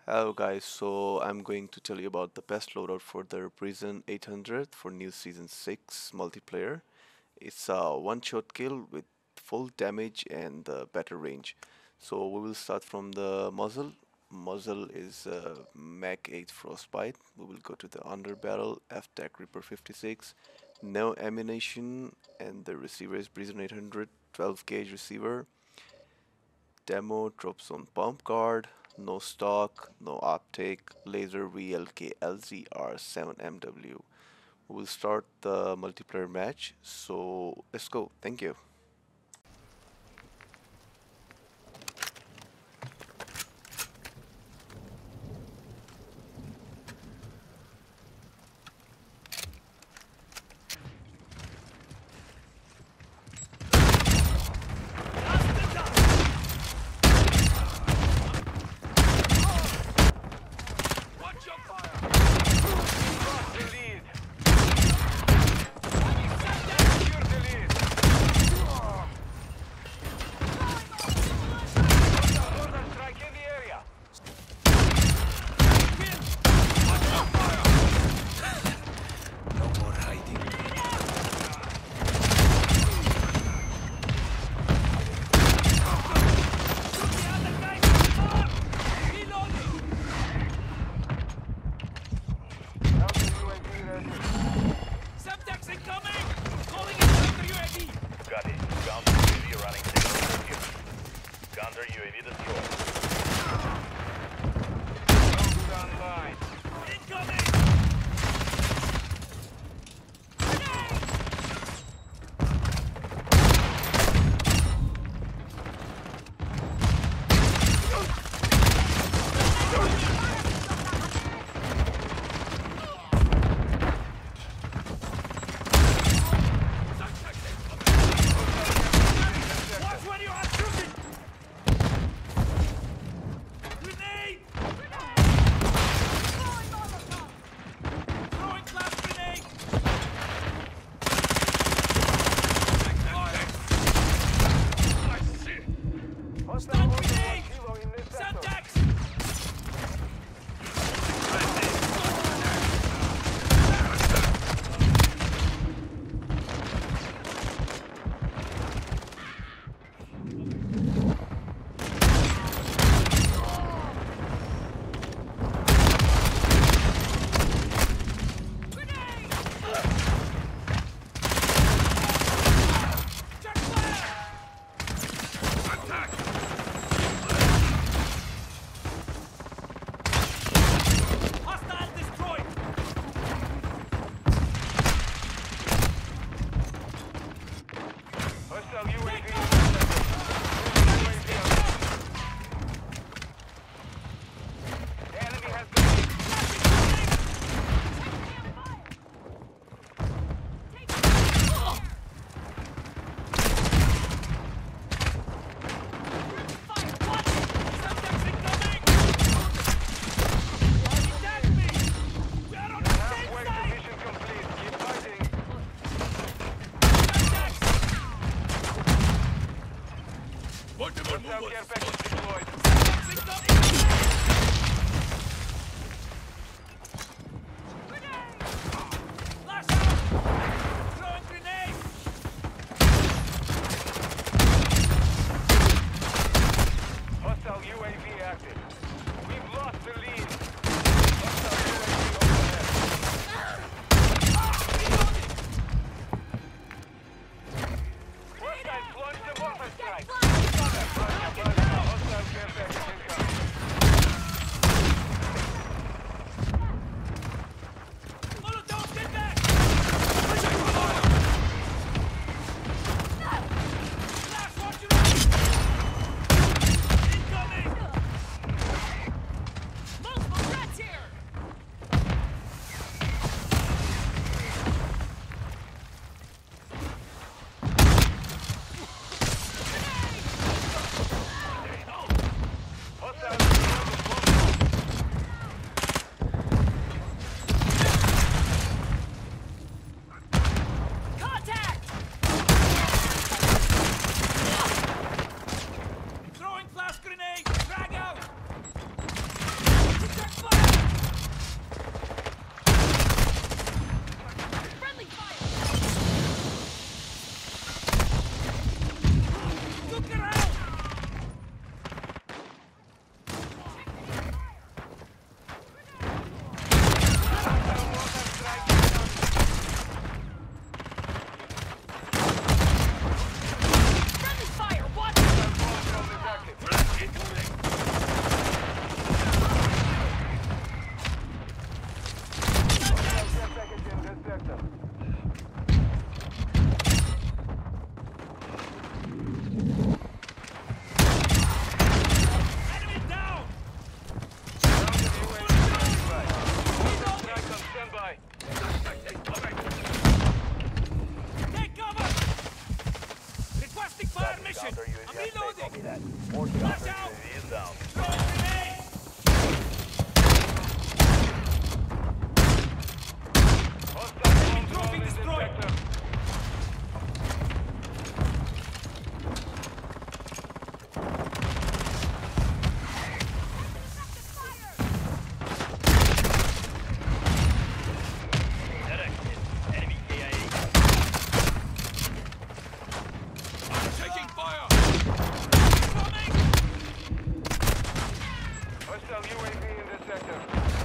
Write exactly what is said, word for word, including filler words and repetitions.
Hello guys, so I'm going to tell you about the best loadout for the Prison eight hundred for new season six multiplayer. It's a one-shot kill with full damage and uh, better range. So we will start from the muzzle. Muzzle is uh, Mac eight Frostbite. We will go to the underbarrel, F-Tac Reaper fifty-six, no ammunition, and the receiver is Prison eight hundred, twelve gauge receiver. Demo drops on pump guard, no stock, no optic, laser V L K L Z R seven M W. We'll start the multiplayer match, so let's go. Thank you. Hostile U A V in this sector.